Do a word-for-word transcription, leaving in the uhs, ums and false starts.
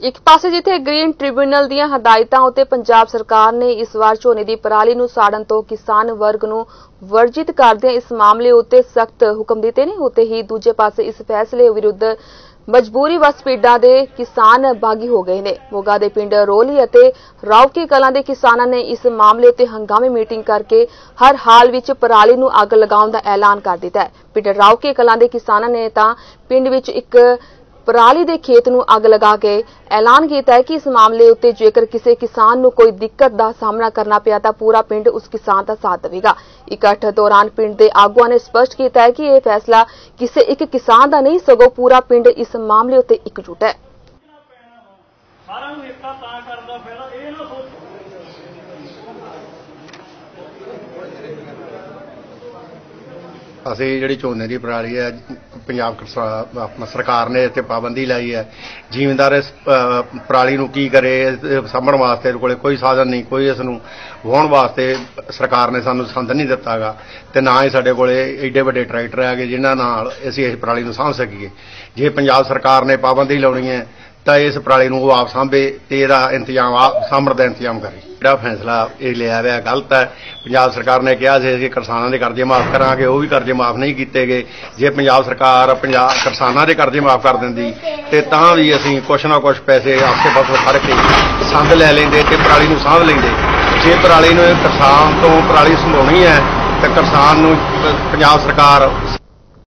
एक पासे जिथे ग्रीन ट्रिब्यूनल ਦੀਆਂ ਹਦਾਇਤਾਂ ਉਤੇ ਪੰਜਾਬ ਸਰਕਾਰ ਨੇ ਇਸ ਵਾਰ ਝੋਨੇ ਦੀ ਪਰਾਲੀ ਨੂੰ ਸਾੜਨ ਤੋਂ ਕਿਸਾਨ ਵਰਗ ਨੂੰ ਵਰਜਿਤ ਕਰਦਿਆਂ ਇਸ ਮਾਮਲੇ ਉਤੇ ਸਖਤ ਹੁਕਮ ਦਿੱਤੇ ਨੇ, ਉਤੇ ਹੀ ਦੂਜੇ ਪਾਸੇ ਇਸ ਫੈਸਲੇ ਵਿਰੁੱਧ ਮਜਬੂਰੀ ਵਸ ਪਿੰਡਾਂ ਦੇ ਕਿਸਾਨ ਬਾਗੀ ਹੋ ਗਏ ਨੇ। ਮੋਗਾ ਦੇ ਪਿੰਡ ਰੋਲੀ ਅਤੇ ਰਾਉਕੇ ਕਲਾਂ ਦੇ ਕਿਸਾਨਾਂ ਨੇ ਇਸ ਮਾਮਲੇ ਉਤੇ ਹੰਗਾਮੀ ਮੀਟਿੰਗ ਕਰਕੇ ਹਰ ਹਾਲ ਵਿੱਚ ਪਰਾਲੀ ਨੂੰ ਅੱਗ ਲਗਾਉਣ ਦਾ ਐਲਾਨ ਕਰ ਦਿੱਤਾ ਹੈ। ਪਿੰਡ ਰਾਉਕੇ ਕਲਾਂ ਦੇ ਕਿਸਾਨਾਂ ਨੇ ਤਾਂ ਪਿੰਡ ਵਿੱਚ ਇੱਕ पराली दे खेत नूं अग लगा के ऐलान किया है कि इस मामले उत्ते जेकर किसी किसान नूं कोई दिक्कत दा सामना करना पिया तां पूरा पिंड उस किसान दा साथ देवेगा। इकट्ठ दौरान पिंड दे आगुआं ने स्पष्ट किया है कि यह फैसला किसी एक किसान दा नहीं सगों पूरा पिंड इस मामले उत्ते एकजुट है। ਅਸੀਂ ਜਿਹੜੀ ਝੋਨੇ ਦੀ ਪਰਾਲੀ ਹੈ ਪੰਜਾਬ ਆਪਣਾ ਸਰਕਾਰ ਨੇ ਇੱਥੇ ਪਾਬੰਦੀ ਲਾਈ ਹੈ। ਜ਼ਿਮੀਂਦਾਰ ਇਸ ਪਰਾਲੀ ਨੂੰ ਕੀ ਕਰੇ, ਸਾਂਭਣ ਵਾਸਤੇ ਕੋਲੇ ਕੋਈ ਸਾਧਨ ਨਹੀਂ, ਕੋਈ ਇਸ ਨੂੰ ਵਾਹੁਣ ਵਾਸਤੇ ਸਰਕਾਰ ਨੇ ਸਾਨੂੰ ਸੰਦ ਨਹੀਂ ਦਿੱਤਾਗਾ ਤੇ ਨਾ ਹੀ ਸਾਡੇ ਕੋਲੇ ਏਡੇ ਵੱਡੇ ਟਰੈਕਟਰ ਹੈਗੇ ਜਿਨ੍ਹਾਂ ਨਾਲ ਅਸੀਂ ਇਸ ਪਰਾਲੀ ਨੂੰ ਸਾਂਭ ਸਕੀਏ। ਜੇ ਪੰਜਾਬ ਸਰਕਾਰ ਨੇ ਪਾਬੰਦੀ ਲਾਉਣੀ ਹੈ ਤਾਂ ਇਸ ਪਰਾਲੀ ਨੂੰ ਉਹ ਆਪ ਸਾਂਭੇ ਤੇ ਇਹਦਾ ਇੰਤਜ਼ਾਮ ਆਪ ਸਾਂਭਣ ਦਾ ਇੰਤਜ਼ਾਮ ਕਰੇ। ਜਿਹੜਾ ਫੈਸਲਾ ਇਹ ਲਿਆ ਹੋਇਆ ਗਲਤ ਹੈ। ਪੰਜਾਬ ਸਰਕਾਰ ਨੇ ਕਿਹਾ ਸੀ ਅਸੀਂ ਕਿਸਾਨਾਂ ਦੇ ਕਰਜ਼ੇ ਮਾਫ ਕਰਾਂਗੇ, ਉਹ ਵੀ ਕਰਜ਼ੇ ਮਾਫ ਨਹੀਂ ਕੀਤੇ ਗਏ। ਜੇ ਪੰਜਾਬ ਸਰਕਾਰ ਪੰਜਾਬ ਕਿਸਾਨਾਂ ਦੇ ਕਰਜ਼ੇ ਮਾਫ ਕਰ ਦਿੰਦੀ ਤੇ ਤਾਂ ਵੀ ਅਸੀਂ ਕੁਛ ਨਾ ਕੁਛ ਪੈਸੇ ਆਪਸੇ ਪਾਸੇ ਫੜ ਕੇ ਸੰਦ ਲੈ ਲੈਂਦੇ ਤੇ ਪਰਾਲੀ ਨੂੰ ਸਾਂਭ ਲੈਂਦੇ। ਜੇ ਪਰਾਲੀ ਨੂੰ ਕਿਸਾਨ ਤੋਂ ਪਰਾਲੀ ਸੰਭਾਉਣੀ ਹੈ ਤਾਂ ਕਿਸਾਨ ਨੂੰ ਪੰਜਾਬ ਸਰਕਾਰ